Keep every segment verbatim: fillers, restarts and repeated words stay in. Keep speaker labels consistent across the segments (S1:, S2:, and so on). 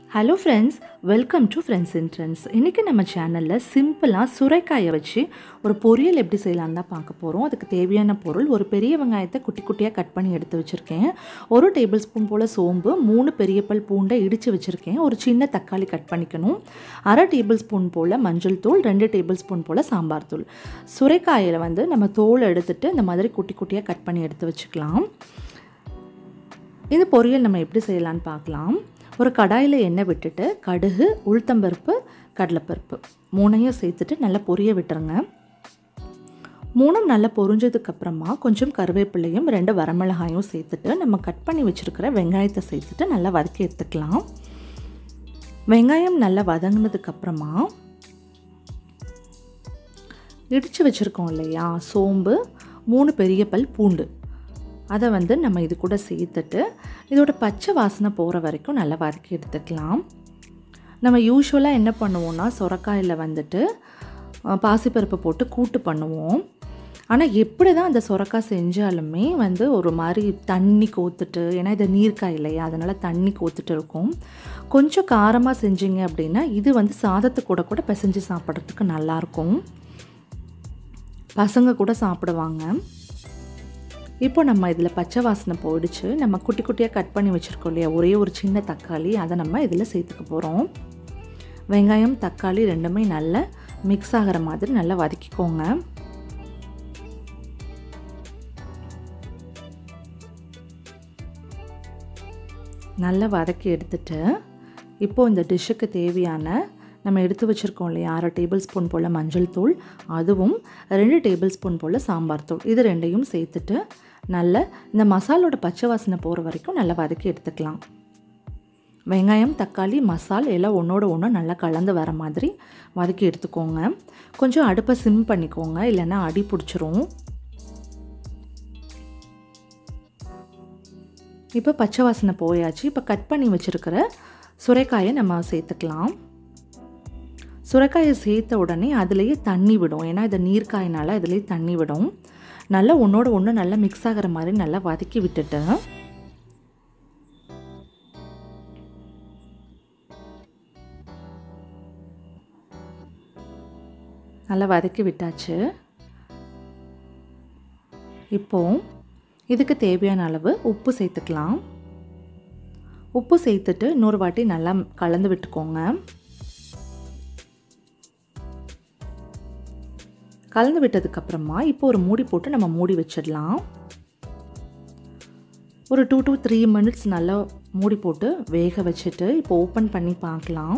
S1: Hello friends, welcome to friends in trends. இன்றைக்கி நம்ம சேனலில் சிம்பிளாக சுரைக்காயை வச்சு ஒரு பொரியல் எப்படி செய்யலான்னு தான் பார்க்க போகிறோம். அதுக்கு தேவையான பொருள்: ஒரு பெரிய வெங்காயத்தை குட்டி குட்டியாக கட் பண்ணி எடுத்து வச்சுருக்கேன், ஒரு டேபிள் ஸ்பூன் போல் சோம்பு, மூணு பெரிய பல் பூண்டை இடித்து வச்சுருக்கேன், ஒரு சின்ன தக்காளி கட் பண்ணிக்கணும், அரை டேபிள் ஸ்பூன் போல் மஞ்சள் தூள், ரெண்டு டேபிள் ஸ்பூன் போல் சாம்பார் தூள். சுரைக்காயில் வந்து நம்ம தோல் எடுத்துகிட்டு இந்த மாதிரி குட்டி குட்டியாக கட் பண்ணி எடுத்து வச்சுக்கலாம். இந்த பொரியல் நம்ம எப்படி செய்யலான்னு பார்க்கலாம். ஒரு கடாயில் எண்ணெய் விட்டுட்டு கடுகு, உளுத்தம்பருப்பு, கடலைப்பருப்பு மூணையும் சேர்த்துட்டு நல்லா பொரிய விட்டுருங்க. மூணும் நல்லா பொரிஞ்சதுக்கப்புறமா கொஞ்சம் கருவேப்பிலையும் ரெண்டு வரமிளகாயும் சேர்த்துட்டு நம்ம கட் பண்ணி வச்சுருக்கிற வெங்காயத்தை சேர்த்துட்டு நல்லா வதக்கி எடுத்துக்கலாம். வெங்காயம் நல்லா வதங்கினதுக்கப்புறமா இடித்து வச்சுருக்கோம் இல்லையா சோம்பு, மூணு பெரிய பல் பூண்டு, அதை வந்து நம்ம இது கூட சேர்த்துட்டு இதோட பச்சை வாசனை போகிற வரைக்கும் நல்லா வதக்கி எடுத்துக்கலாம். நம்ம யூஸ்வலாக என்ன பண்ணுவோம்னா சுரைக்காயில் வந்துட்டு பாசிப்பருப்பு போட்டு கூட்டு பண்ணுவோம். ஆனால் எப்படி தான் அந்த சுரைக்காய் செஞ்சாலுமே வந்து ஒரு மாதிரி தண்ணி கோத்துட்டு, ஏன்னா இது நீர்க்காய் இல்லையா, அதனால் தண்ணி கோத்துட்டு இருக்கும். கொஞ்சம் காரமாக செஞ்சிங்க அப்படின்னா இது வந்து சாதத்து கூட கூட பிசைஞ்சு சாப்பிட்றதுக்கு நல்லாயிருக்கும், பசங்க கூட சாப்பிடுவாங்க. இப்போ நம்ம இதில் பச்சை வாசனை போயிடுச்சு. நம்ம குட்டி குட்டியாக கட் பண்ணி வச்சுருக்கோம் இல்லையா ஒரே ஒரு சின்ன தக்காளி, அதை நம்ம இதில் சேர்த்துக்க போகிறோம். வெங்காயம் தக்காளி ரெண்டுமே நல்லா மிக்ஸ் ஆகிற மாதிரி நல்லா வதக்கிக்கோங்க. நல்லா வதக்கி எடுத்துட்டு இப்போது இந்த டிஷ்ஷுக்கு தேவையான நம்ம எடுத்து வச்சுருக்கோம் இல்லையா அரை டேபிள் ஸ்பூன் போல் மஞ்சள் தூள், அதுவும் ரெண்டு டேபிள் ஸ்பூன் போல் சாம்பார் தூள், இது ரெண்டையும் சேர்த்துட்டு நல்லா இந்த மசாலோட பச்சை வாசனை போகிற வரைக்கும் நல்லா வதக்கி எடுத்துக்கலாம். வெங்காயம் தக்காளி மசால் எல்லாம் ஒன்றோட ஒன்று நல்லா கலந்து வர மாதிரி வதக்கி எடுத்துக்கோங்க. கொஞ்சம் அடுப்பை சிம் பண்ணிக்கோங்க, இல்லைன்னா அடி பிடிச்சிரும். இப்போ பச்சை வாசனை போயாச்சு. இப்போ கட் பண்ணி வச்சுருக்கிற சுரைக்காயை நம்ம சேர்த்துக்கலாம். சுரைக்காயை சேர்த்த உடனே அதுலேயே தண்ணி விடும், ஏன்னா இது நீர்க்காயினால் அதுலேயே தண்ணி விடும். நல்லா ஒன்றோட ஒன்று நல்லா மிக்ஸ் ஆகிற மாதிரி நல்லா வதக்கி விட்டுட்டு நல்லா வதக்கி விட்டாச்சு. இப்போது இதுக்கு தேவையான அளவு உப்பு சேர்த்துக்கலாம். உப்பு சேர்த்துட்டு இன்னொரு வாட்டி நல்லா கலந்து விட்டுக்கோங்க. கலந்து விட்டதுக்கப்புறமா இப்போ ஒரு மூடி போட்டு நம்ம மூடி வச்சிடலாம். ஒரு டூ டு த்ரீ மினிட்ஸ் நல்லா மூடி போட்டு வேக வச்சுட்டு இப்போ ஓப்பன் பண்ணி பார்க்கலாம்.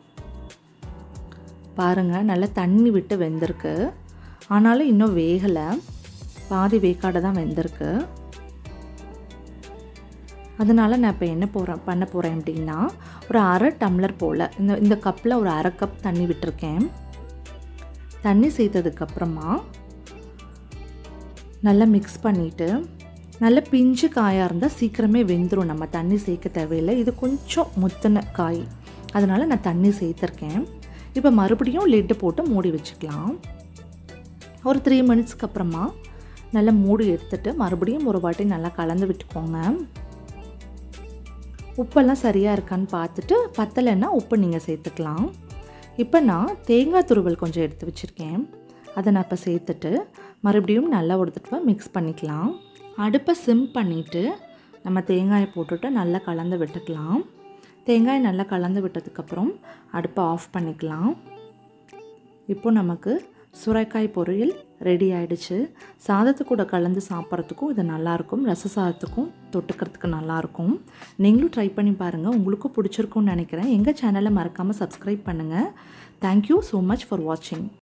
S1: பாருங்கள், நல்லா தண்ணி விட்டு வெந்திருக்கு, ஆனாலும் இன்னும் வேகலை, பாதி வேக்காடை தான் வெந்திருக்கு. அதனால் நான் இப்போ என்ன போகிறேன் பண்ண போகிறேன் அப்படின்னா ஒரு அரை டம்ளர் போல் இந்த இந்த கப்பில் ஒரு அரை கப் தண்ணி விட்டுருக்கேன். தண்ணி சேர்த்ததுக்கப்புறமா நல்லா மிக்ஸ் பண்ணிவிட்டு, நல்ல பிஞ்சு காயாக இருந்தால் சீக்கிரமே வெந்துடும், நம்ம தண்ணி சேர்க்க தேவையில்லை. இது கொஞ்சம் முத்தின காய், அதனால் நான் தண்ணி சேர்த்துருக்கேன். இப்போ மறுபடியும் லிட்டு போட்டு மூடி வச்சுக்கலாம். ஒரு த்ரீ மினிட்ஸ்க்கு அப்புறமா நல்லா மூடி எடுத்துகிட்டு மறுபடியும் ஒரு வாட்டி நல்லா கலந்து விட்டுக்கோங்க. உப்பெல்லாம் சரியாக இருக்கான்னு பார்த்துட்டு பத்தலைன்னா உப்பு நீங்கள் சேர்த்துக்கலாம். இப்போ நான் தேங்காய் துருவல் கொஞ்சம் எடுத்து வச்சுருக்கேன், அதை நான் இப்போ சேர்த்துட்டு மறுபடியும் நல்லா ஒரு தடவை மிக்ஸ் பண்ணிக்கலாம். அடுப்பை சிம் பண்ணிவிட்டு நம்ம தேங்காயை போட்டுட்டு நல்லா கலந்து விட்டுக்கலாம். தேங்காய் நல்லா கலந்து விட்டதுக்கப்புறம் அடுப்பை ஆஃப் பண்ணிக்கலாம். இப்போ நமக்கு சுரைக்காய் பொரியல் ரெடி ஆகிடுச்சு. சாதத்து கூட கலந்து சாப்பிட்றதுக்கும் இது நல்லாயிருக்கும், ரச சாதத்துக்கும் தொட்டுக்கிறதுக்கு நல்லாயிருக்கும். நீங்களும் ட்ரை பண்ணி பாருங்கள், உங்களுக்கும் பிடிச்சிருக்கும்னு நினைக்கிறேன். எங்கள் சேனலை மறக்காமல் சப்ஸ்கிரைப் பண்ணுங்கள். தேங்க்யூ ஸோ மச் ஃபார் வாட்சிங்.